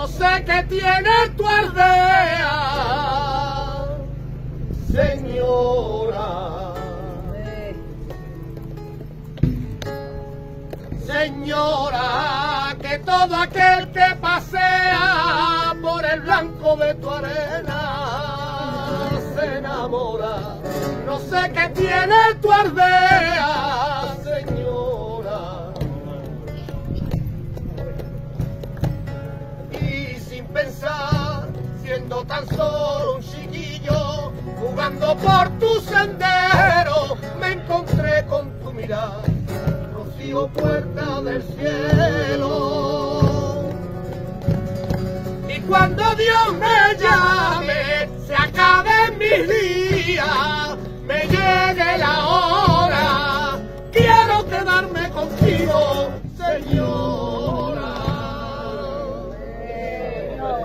No sé qué tiene tu aldea, señora. Señora, que todo aquel que pasea por el blanco de tu arena se enamora. No sé qué tiene tu aldea, señora. Y sin pensar, siendo tan solo un chiquillo, jugando por tu sendero, me encontré con tu mirada, rocío puerta del cielo. Y cuando Dios me llama,